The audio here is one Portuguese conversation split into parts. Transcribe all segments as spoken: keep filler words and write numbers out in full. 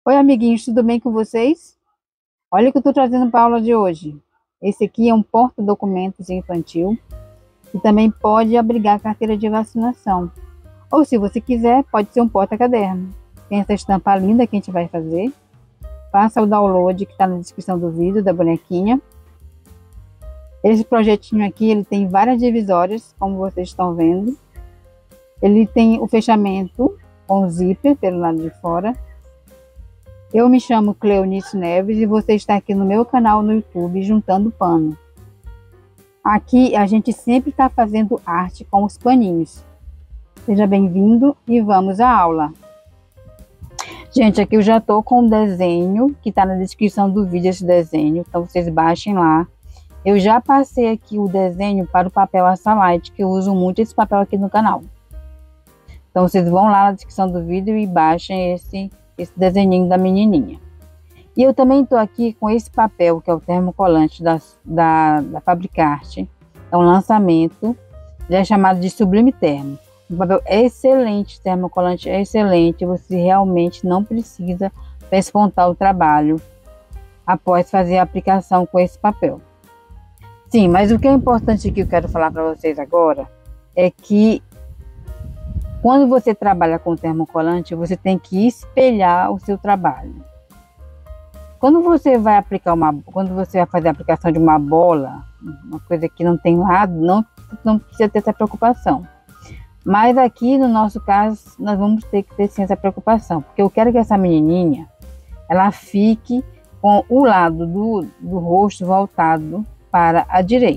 Oi, amiguinhos, tudo bem com vocês? Olha o que eu estou trazendo para a aula de hoje. Esse aqui é um porta-documentos infantil e também pode abrigar a carteira de vacinação. Ou, se você quiser, pode ser um porta-caderno. Tem essa estampa linda que a gente vai fazer. Faça o download que está na descrição do vídeo da bonequinha. Esse projetinho aqui, ele tem várias divisórias, como vocês estão vendo. Ele tem o fechamento com zíper pelo lado de fora. Eu me chamo Cleonice Neves e você está aqui no meu canal no YouTube Juntando Pano. Aqui a gente sempre está fazendo arte com os paninhos. Seja bem-vindo e vamos à aula. Gente, aqui eu já estou com o desenho que está na descrição do vídeo, esse desenho, então vocês baixem lá. Eu já passei aqui o desenho para o papel Assalite, que eu uso muito esse papel aqui no canal. Então vocês vão lá na descrição do vídeo e baixem esse esse desenhinho da menininha. E eu também estou aqui com esse papel, que é o termocolante da, da, da Fabricarte. É um lançamento, já é chamado de Sublime Termo. Um papel excelente, termocolante é excelente, você realmente não precisa pespontar o trabalho após fazer a aplicação com esse papel. Sim, mas o que é importante que eu quero falar para vocês agora é que quando você trabalha com termocolante, você tem que espelhar o seu trabalho. Quando você vai aplicar uma, quando você vai fazer a aplicação de uma bola, uma coisa que não tem lado, não, não precisa ter essa preocupação. Mas aqui no nosso caso, nós vamos ter que ter sim essa preocupação, porque eu quero que essa menininha, ela fique com o lado do, do rosto voltado para a direita.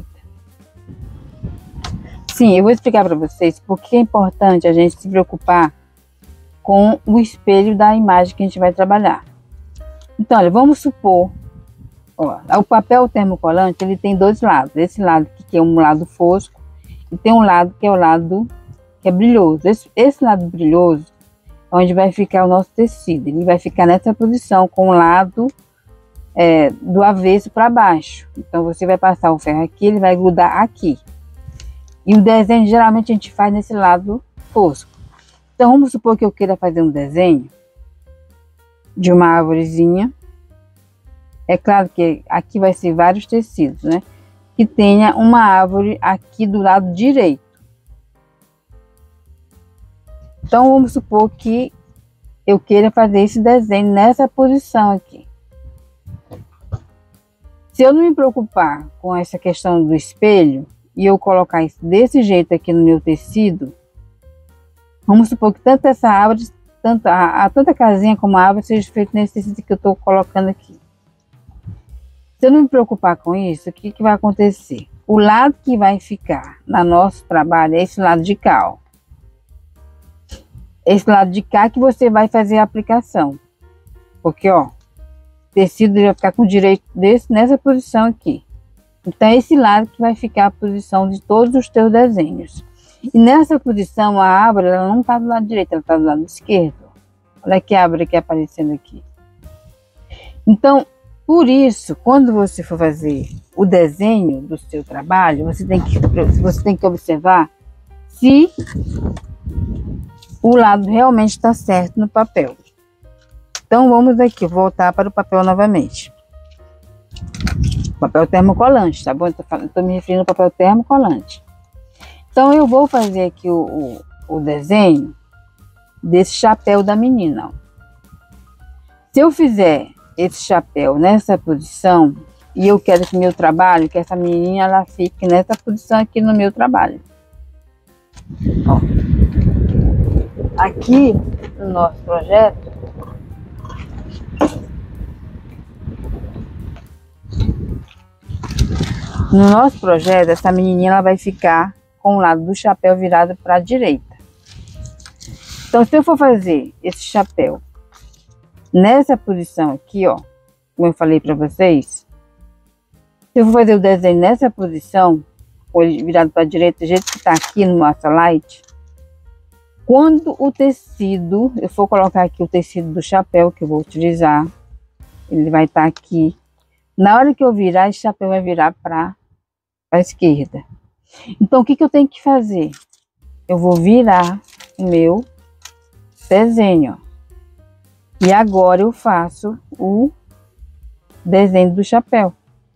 Sim, eu vou explicar para vocês porque é importante a gente se preocupar com o espelho da imagem que a gente vai trabalhar. Então, olha, vamos supor, ó, o papel termocolante, ele tem dois lados. Esse lado aqui, que é um lado fosco, e tem um lado que é o lado que é brilhoso. Esse, esse lado brilhoso é onde vai ficar o nosso tecido. Ele vai ficar nessa posição, com o lado é, do avesso para baixo. Então, você vai passar o ferro aqui, ele vai grudar aqui. E o desenho, geralmente, a gente faz nesse lado fosco. Então, vamos supor que eu queira fazer um desenho de uma árvorezinha. É claro que aqui vai ser vários tecidos, né? Que tenha uma árvore aqui do lado direito. Então, vamos supor que eu queira fazer esse desenho nessa posição aqui. Se eu não me preocupar com essa questão do espelho, e eu colocar isso desse jeito aqui no meu tecido, vamos supor que tanto essa árvore, tanto a, a tanta casinha como a árvore seja feito nesse tecido que eu estou colocando aqui. Se eu não me preocupar com isso, o que, que vai acontecer? O lado que vai ficar no nosso trabalho é esse lado de cá, ó. Esse lado de cá que você vai fazer a aplicação. Porque, ó, o tecido vai ficar com o direito desse, nessa posição aqui. Então, é esse lado que vai ficar a posição de todos os teus desenhos. E nessa posição, a árvore, ela não está do lado direito, ela está do lado esquerdo. Olha que árvore que é aparecendo aqui. Então, por isso, quando você for fazer o desenho do seu trabalho, você tem que, você tem que observar se o lado realmente está certo no papel. Então, vamos aqui, voltar para o papel novamente. Papel termocolante, tá bom? Estou me referindo ao papel termocolante. Então, eu vou fazer aqui o, o, o desenho desse chapéu da menina. Ó. Se eu fizer esse chapéu nessa posição, e eu quero que meu trabalho, que essa menininha, ela fique nessa posição aqui no meu trabalho. Ó. Aqui, no nosso projeto, No nosso projeto, essa menininha ela vai ficar com o lado do chapéu virado para a direita. Então, se eu for fazer esse chapéu nessa posição aqui, ó, como eu falei para vocês, se eu for fazer o desenho nessa posição, com ele virado para a direita, do jeito que está aqui no Assalite, quando o tecido, eu for colocar aqui o tecido do chapéu que eu vou utilizar, ele vai estar aqui. Na hora que eu virar, esse chapéu vai virar para a esquerda. Então, o que, que eu tenho que fazer? Eu vou virar o meu desenho. E agora eu faço o desenho do chapéu.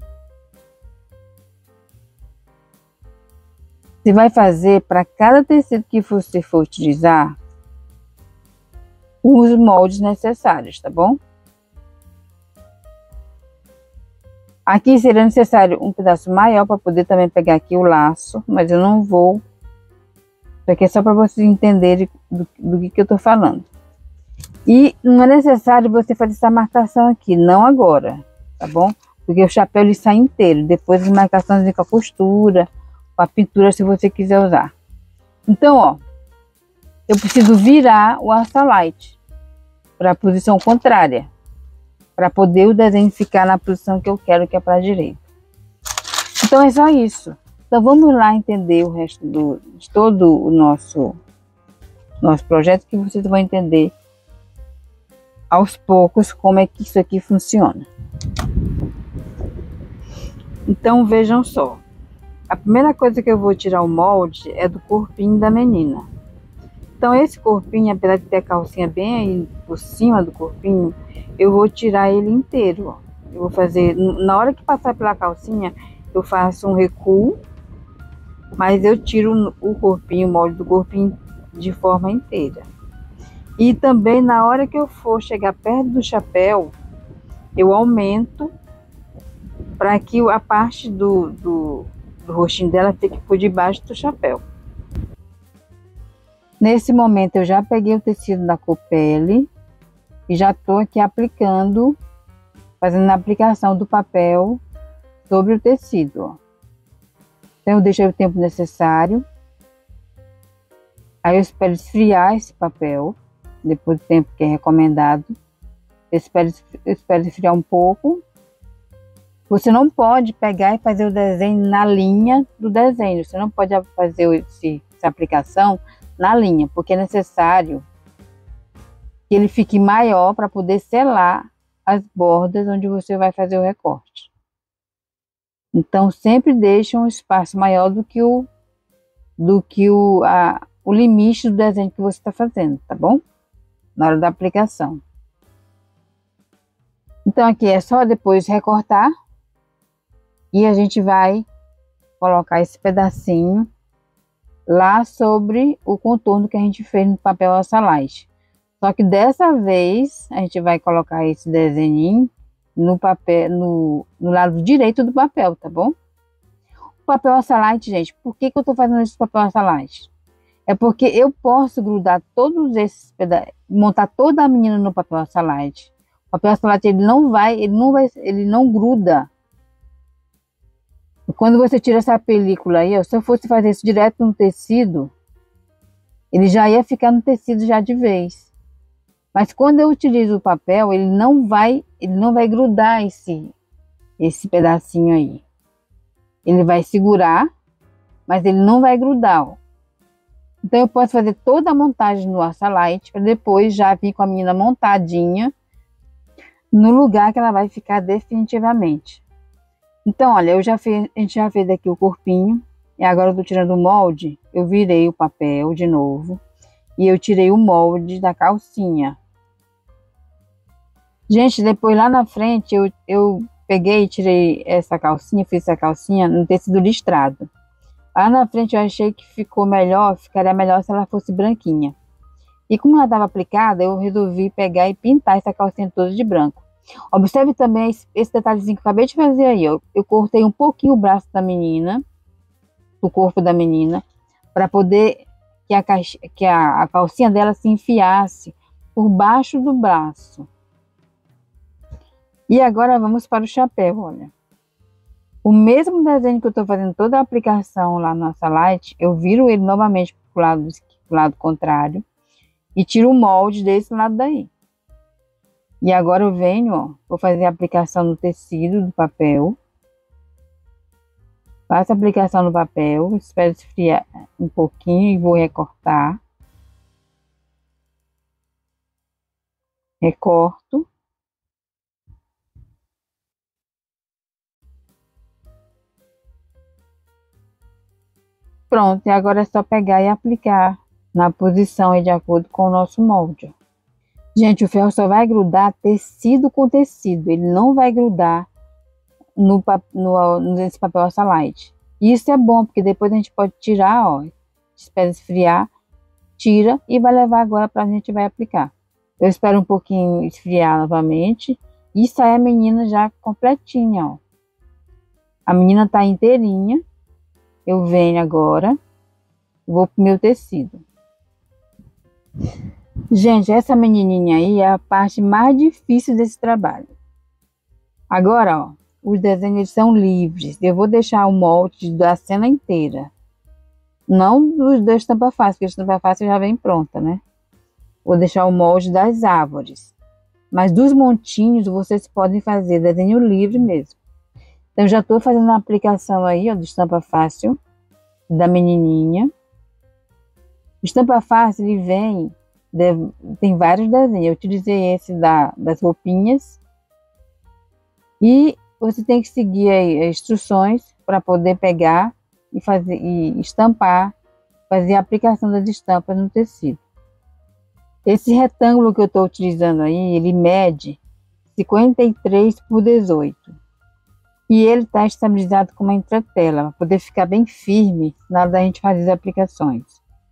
Você vai fazer para cada tecido que você for utilizar os moldes necessários, tá bom? Aqui seria necessário um pedaço maior para poder também pegar aqui o laço, mas eu não vou. Isso aqui é só para vocês entenderem do, do que, que eu tô falando. E não é necessário você fazer essa marcação aqui, não agora, tá bom? Porque o chapéu ele sai inteiro, depois as marcações com a costura, com a pintura, se você quiser usar. Então, ó, eu preciso virar o açalite para a posição contrária, para poder o desenho ficar na posição que eu quero, que é para a direita. Então é só isso. Então vamos lá entender o resto do, de todo o nosso, nosso projeto, que vocês vão entender aos poucos como é que isso aqui funciona. Então vejam só. A primeira coisa que eu vou tirar o molde é do corpinho da menina. Então esse corpinho, apesar de ter a calcinha bem aí por cima do corpinho, eu vou tirar ele inteiro, ó. Eu vou fazer, na hora que passar pela calcinha, eu faço um recuo, mas eu tiro o corpinho, o molde do corpinho de forma inteira. E também na hora que eu for chegar perto do chapéu, eu aumento para que a parte do, do do rostinho dela fica por debaixo do chapéu. Nesse momento eu já peguei o tecido da copele e já estou aqui aplicando, fazendo a aplicação do papel sobre o tecido, ó. Então eu deixo o tempo necessário, aí eu espero esfriar esse papel, depois do tempo que é recomendado. Eu espero, eu espero esfriar um pouco. Você não pode pegar e fazer o desenho na linha do desenho. Você não pode fazer esse, essa aplicação na linha, porque é necessário que ele fique maior para poder selar as bordas onde você vai fazer o recorte. Então sempre deixe um espaço maior do que o, do que o, a, o limite do desenho que você está fazendo, tá bom? Na hora da aplicação. Então aqui é só depois recortar. E a gente vai colocar esse pedacinho lá sobre o contorno que a gente fez no papel açalite. Só que dessa vez a gente vai colocar esse desenho no papel, no, no lado direito do papel, tá bom? O papel açalite, gente, por que que eu tô fazendo esse papel açalite? É porque eu posso grudar todos esses pedaços, montar toda a menina no papel açalite. O papel açalite ele não vai, ele não vai, ele não gruda. Quando você tira essa película aí, ó, se eu fosse fazer isso direto no tecido, ele já ia ficar no tecido já de vez. Mas quando eu utilizo o papel, ele não vai, ele não vai grudar esse, esse pedacinho aí. Ele vai segurar, mas ele não vai grudar, ó. Então eu posso fazer toda a montagem no açalite para depois já vir com a menina montadinha no lugar que ela vai ficar definitivamente. Então, olha, eu já fiz, a gente já fez aqui o corpinho, e agora eu tô tirando o molde, eu virei o papel de novo, e eu tirei o molde da calcinha. Gente, depois lá na frente, eu, eu peguei e tirei essa calcinha, fiz essa calcinha no tecido listrado. Lá na frente eu achei que ficou melhor, ficaria melhor se ela fosse branquinha. E como ela estava aplicada, eu resolvi pegar e pintar essa calcinha toda de branco. Observe também esse, esse detalhezinho que eu acabei de fazer aí, ó. Eu cortei um pouquinho o braço da menina, o corpo da menina, para poder que, a, que a, a calcinha dela se enfiasse por baixo do braço. E agora vamos para o chapéu, olha. O mesmo desenho que eu estou fazendo toda a aplicação lá no açalite, eu viro ele novamente para o lado, lado contrário e tiro o molde desse lado daí. E agora eu venho, ó, vou fazer a aplicação no tecido do papel. Faço a aplicação no papel, espero esfriar um pouquinho e vou recortar. Recorto. Pronto, e agora é só pegar e aplicar na posição aí de acordo com o nosso molde. Gente, o ferro só vai grudar tecido com tecido, ele não vai grudar no, no, nesse papel Oxalate. Isso é bom, porque depois a gente pode tirar, ó, espera esfriar, tira e vai levar agora para a gente vai aplicar. Eu espero um pouquinho esfriar novamente e sai a menina já completinha, ó. A menina tá inteirinha. Eu venho agora, vou pro meu tecido. Gente, essa menininha aí é a parte mais difícil desse trabalho. Agora, ó, os desenhos são livres. Eu vou deixar o molde da cena inteira. Não dos da estampa fácil, porque a estampa fácil já vem pronta, né? Vou deixar o molde das árvores. Mas dos montinhos vocês podem fazer desenho livre mesmo. Então já estou fazendo a aplicação aí, ó, de estampa fácil da menininha. Estampa fácil, ele vem, deve, tem vários desenhos. Eu utilizei esse da, das roupinhas. E você tem que seguir aí as instruções para poder pegar e fazer e estampar, fazer a aplicação das estampas no tecido. Esse retângulo que eu estou utilizando aí, ele mede cinquenta e três por dezoito. E ele está estabilizado com uma entretela, para poder ficar bem firme na hora da gente fazer as aplicações.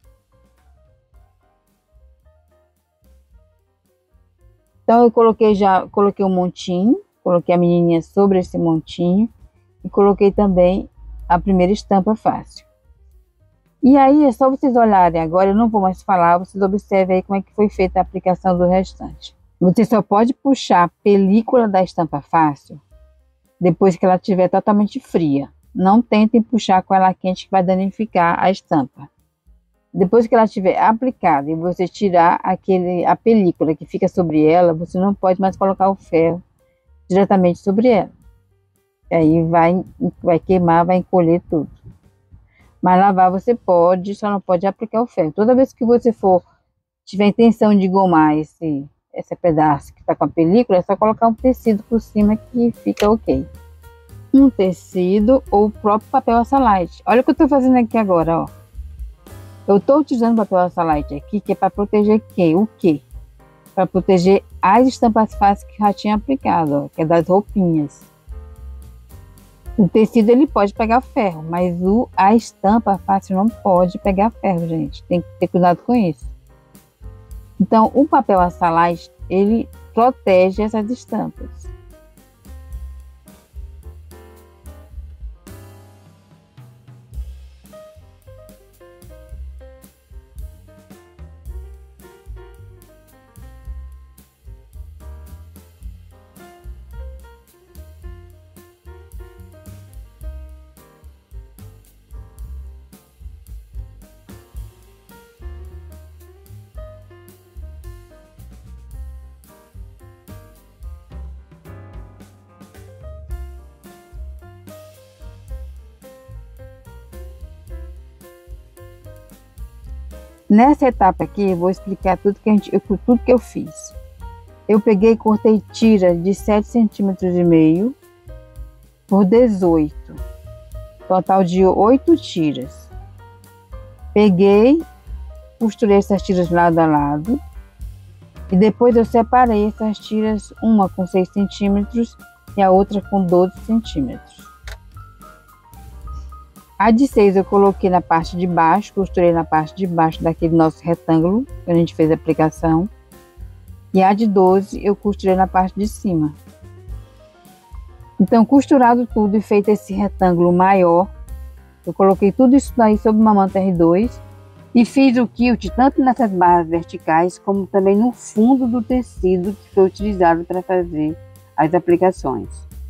Então eu coloquei já, coloquei um montinho, coloquei a menininha sobre esse montinho e coloquei também a primeira estampa fácil. E aí é só vocês olharem agora, eu não vou mais falar, vocês observem aí como é que foi feita a aplicação do restante. Você só pode puxar a película da estampa fácil depois que ela estiver totalmente fria. Não tentem puxar com ela quente que vai danificar a estampa. Depois que ela estiver aplicada e você tirar aquele, a película que fica sobre ela, você não pode mais colocar o ferro diretamente sobre ela. Aí vai, vai queimar, vai encolher tudo. Mas lavar você pode, só não pode aplicar o ferro. Toda vez que você for, tiver intenção de gomar esse, esse pedaço que está com a película, é só colocar um tecido por cima que fica ok. Um tecido ou o próprio papel Oxalate. Olha o que eu estou fazendo aqui agora, ó. Eu estou utilizando o papel Oxalate aqui, que é para proteger quê? O quê? Para proteger as estampas fáceis que já tinha aplicado, ó, que é das roupinhas. O tecido ele pode pegar ferro, mas o, a estampa fácil não pode pegar ferro, gente. Tem que ter cuidado com isso. Então, o papel Oxalate, ele protege essas estampas. Nessa etapa aqui, eu vou explicar tudo que, a gente, tudo que eu fiz. Eu peguei e cortei tira de sete centímetros e meio por dezoito. Total de oito tiras. Peguei, costurei essas tiras lado a lado. E depois eu separei essas tiras, uma com seis centímetros e a outra com doze centímetros. A de seis eu coloquei na parte de baixo, costurei na parte de baixo daquele nosso retângulo que a gente fez a aplicação. E a de doze eu costurei na parte de cima. Então, costurado tudo e feito esse retângulo maior, eu coloquei tudo isso daí sobre uma manta R dois e fiz o quilt tanto nessas barras verticais como também no fundo do tecido que foi utilizado para fazer as aplicações.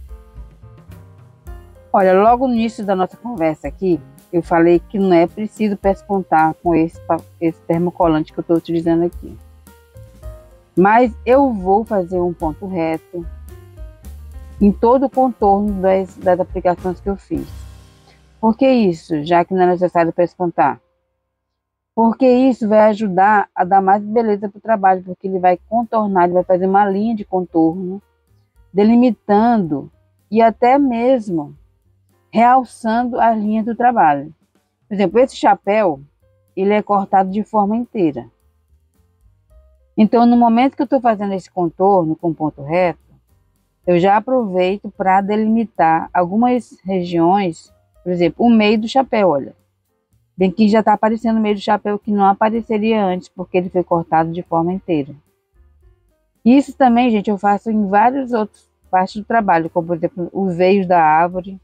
Olha, logo no início da nossa conversa aqui, eu falei que não é preciso pespontar com esse, esse termocolante que eu estou utilizando aqui. Mas eu vou fazer um ponto reto em todo o contorno das, das aplicações que eu fiz. Por que isso, já que não é necessário pespontar? Porque isso vai ajudar a dar mais beleza para o trabalho, porque ele vai contornar, ele vai fazer uma linha de contorno, delimitando e até mesmo realçando as linhas do trabalho. Por exemplo, esse chapéu, ele é cortado de forma inteira. Então, no momento que eu estou fazendo esse contorno com ponto reto, eu já aproveito para delimitar algumas regiões, por exemplo, o meio do chapéu, olha. Bem que já está aparecendo o meio do chapéu que não apareceria antes, porque ele foi cortado de forma inteira. Isso também, gente, eu faço em vários outros partes do trabalho, como por exemplo, os veios da árvore.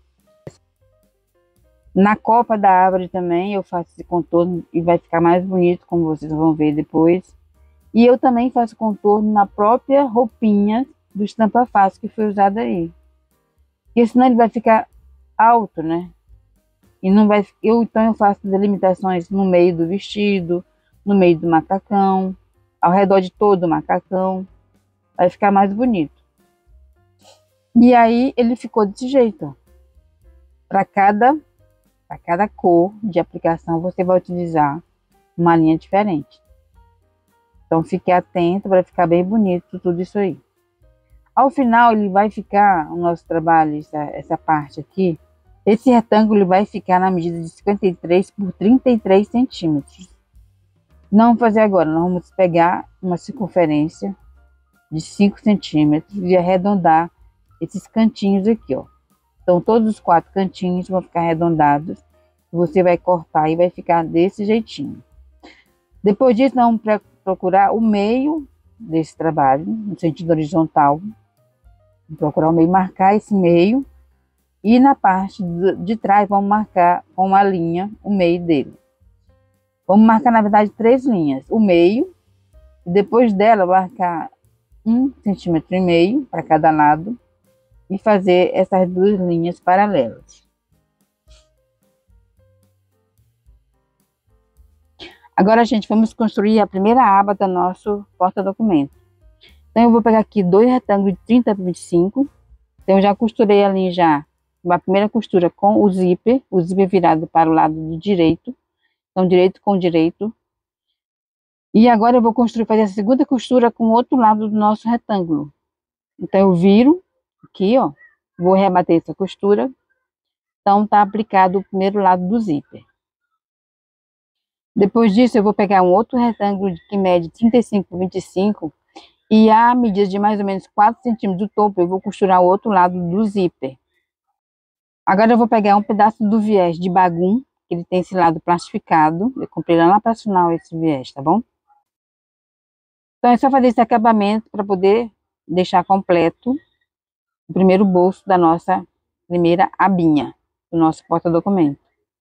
Na copa da árvore também eu faço esse contorno e vai ficar mais bonito, como vocês vão ver depois. E eu também faço contorno na própria roupinha do estampa fácil que foi usada aí. Porque senão ele vai ficar alto, né? E não vai, eu então eu faço delimitações no meio do vestido, no meio do macacão, ao redor de todo o macacão. Vai ficar mais bonito. E aí ele ficou desse jeito, para cada para cada cor de aplicação você vai utilizar uma linha diferente. Então fique atento para ficar bem bonito tudo isso aí. Ao final ele vai ficar, o nosso trabalho, essa, essa parte aqui, esse retângulo vai ficar na medida de cinquenta e três por trinta e três centímetros. Não vamos fazer agora, nós vamos pegar uma circunferência de cinco centímetros e arredondar esses cantinhos aqui, ó. Então todos os quatro cantinhos vão ficar arredondados. Você vai cortar e vai ficar desse jeitinho. Depois disso, nós vamos procurar o meio desse trabalho, no sentido horizontal. Vamos procurar o meio, marcar esse meio. E na parte de trás, vamos marcar com uma linha o meio dele. Vamos marcar, na verdade, três linhas. O meio, e depois dela, marcar um centímetro e meio para cada lado. E fazer essas duas linhas paralelas. Agora, gente, vamos construir a primeira aba do nosso porta-documento. Então, eu vou pegar aqui dois retângulos de trinta por vinte e cinco. Então, eu já costurei ali já uma primeira costura com o zíper, o zíper virado para o lado do direito. Então, direito com direito. E agora eu vou construir, fazer a segunda costura com o outro lado do nosso retângulo. Então, eu viro aqui, ó, vou rebater essa costura. Então, tá aplicado o primeiro lado do zíper. Depois disso, eu vou pegar um outro retângulo que mede trinta e cinco por vinte e cinco e a medida de mais ou menos quatro centímetros do topo, eu vou costurar o outro lado do zíper. Agora eu vou pegar um pedaço do viés de bagum, que ele tem esse lado plastificado. Eu comprei lá na Nacional esse viés, tá bom? Então é só fazer esse acabamento para poder deixar completo o primeiro bolso da nossa primeira abinha, do nosso porta-documento.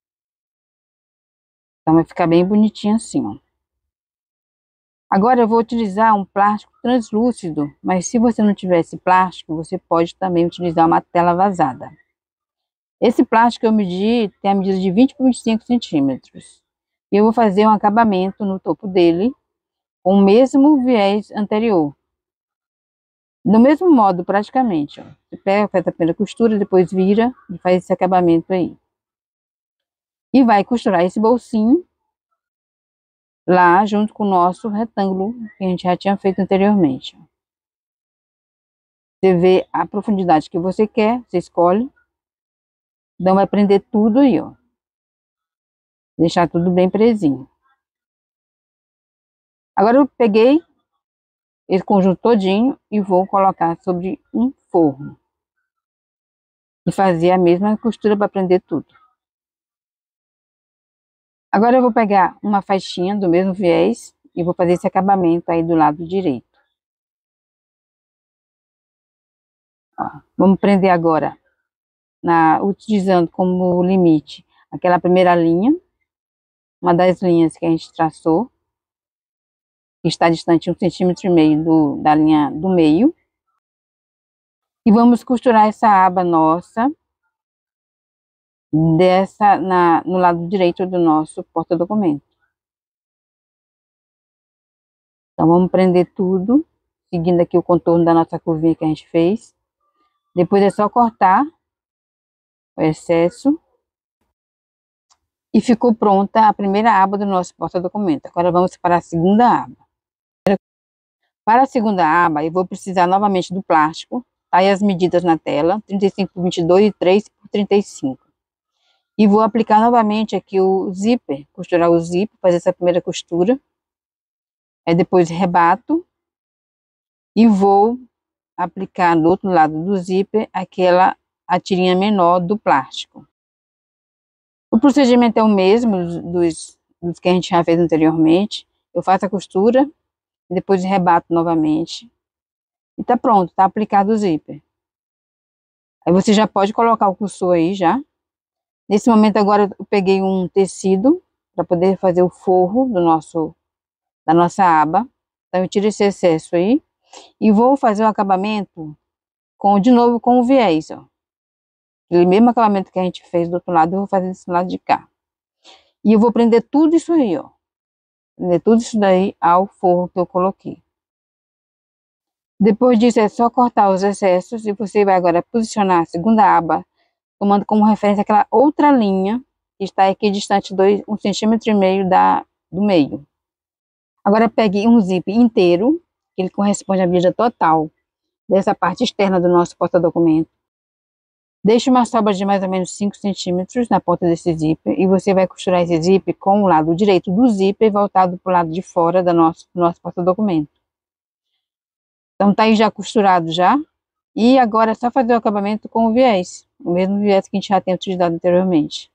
Então vai ficar bem bonitinho assim, ó. Agora eu vou utilizar um plástico translúcido, mas se você não tiver esse plástico, você pode também utilizar uma tela vazada. Esse plástico eu medi, tem a medida de vinte por vinte e cinco centímetros. E eu vou fazer um acabamento no topo dele, com o mesmo viés anterior. Do mesmo modo, praticamente, ó. Você pega, faz a primeira costura, depois vira e faz esse acabamento aí. E vai costurar esse bolsinho lá junto com o nosso retângulo que a gente já tinha feito anteriormente. Você vê a profundidade que você quer, você escolhe. Então vai prender tudo aí, ó. Deixar tudo bem presinho. Agora eu peguei esse conjunto todinho e vou colocar sobre um forro. E fazer a mesma costura para prender tudo. Agora eu vou pegar uma faixinha do mesmo viés e vou fazer esse acabamento aí do lado direito. Ó, vamos prender agora, na, utilizando como limite aquela primeira linha, uma das linhas que a gente traçou, que está distante um centímetro e meio do, da linha do meio. E vamos costurar essa aba nossa dessa, na, no lado direito do nosso porta-documento. Então vamos prender tudo, seguindo aqui o contorno da nossa curvinha que a gente fez. Depois é só cortar o excesso. E ficou pronta a primeira aba do nosso porta-documento. Agora vamos para a segunda aba. Para a segunda aba, eu vou precisar novamente do plástico. Tá aí as medidas na tela, trinta e cinco por vinte e dois e três por trinta e cinco. E vou aplicar novamente aqui o zíper, costurar o zíper, fazer essa primeira costura. Aí depois rebato e vou aplicar do outro lado do zíper aquela a tirinha menor do plástico. O procedimento é o mesmo dos, dos que a gente já fez anteriormente. Eu faço a costura, depois rebato novamente e tá pronto, tá aplicado o zíper. Aí você já pode colocar o cursor aí já. Nesse momento agora eu peguei um tecido para poder fazer o forro do nosso, da nossa aba. Então eu tiro esse excesso aí e vou fazer o acabamento com, de novo com o viés, ó. Aquele mesmo acabamento que a gente fez do outro lado, eu vou fazer desse lado de cá. E eu vou prender tudo isso aí, ó. Prender tudo isso daí ao forro que eu coloquei. Depois disso é só cortar os excessos e você vai agora posicionar a segunda aba, tomando como referência aquela outra linha que está aqui distante dois, um centímetro e meio da, do meio. Agora pegue um zip inteiro, que ele corresponde à medida total dessa parte externa do nosso porta-documento. Deixe uma sobra de mais ou menos cinco centímetros na ponta desse zíper e você vai costurar esse zíper com o lado direito do zíper voltado para o lado de fora do nosso, do nosso porta-documento. Então tá aí já costurado já. E agora é só fazer o acabamento com o viés, o mesmo viés que a gente já tem utilizado anteriormente.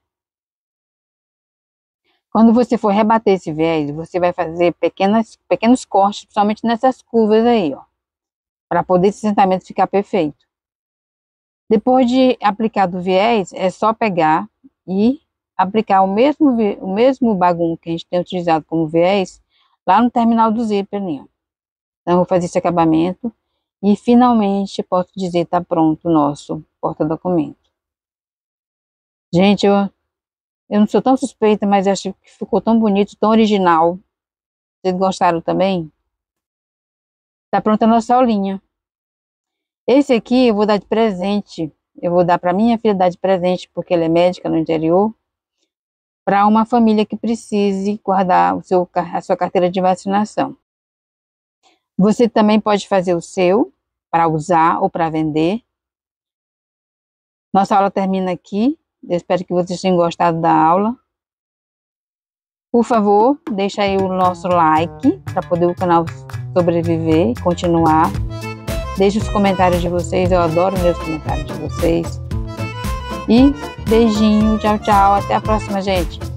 Quando você for rebater esse viés, você vai fazer pequenas, pequenos cortes, principalmente nessas curvas aí, ó, para poder esse assentamento ficar perfeito. Depois de aplicado o viés, é só pegar e aplicar o mesmo, o mesmo bagulho que a gente tem utilizado como viés lá no terminal do zíper ali, ó. Então eu vou fazer esse acabamento e finalmente posso dizer que tá pronto o nosso porta-documento. Gente, eu, eu não sou tão suspeita, mas acho que ficou tão bonito, tão original. Vocês gostaram também? Tá pronta a nossa aulinha. Esse aqui eu vou dar de presente, eu vou dar para minha filha dar de presente, porque ela é médica no interior, para uma família que precise guardar o seu, a sua carteira de vacinação. Você também pode fazer o seu, para usar ou para vender. Nossa aula termina aqui, eu espero que vocês tenham gostado da aula. Por favor, deixa aí o nosso like, para poder o canal sobreviver e continuar. Deixe os comentários de vocês, eu adoro ler os comentários de vocês. E beijinho, tchau, tchau, até a próxima, gente.